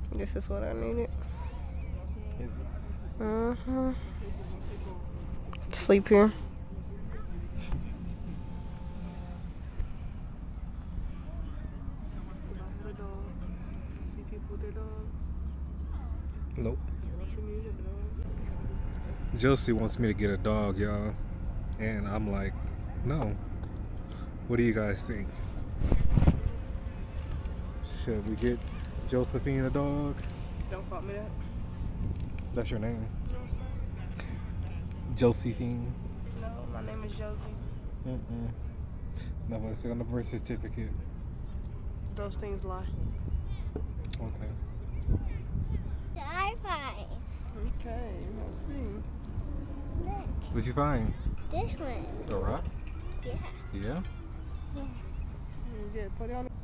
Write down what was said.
This is what I needed. Is it? Uh-huh. Sleep here. Nope. Josie wants me to get a dog, y'all. And I'm like, no. What do you guys think? Should we get Josephine a dog? Don't call me that. That's your name? No, it's not. Josephine? No, my name is Josie. No, but it's on the birth certificate. Those things lie. Okay. I find. Okay, let's see. Look, What'd you find? this one. A rock? Yeah. Yeah? Yeah. Yeah, put it on.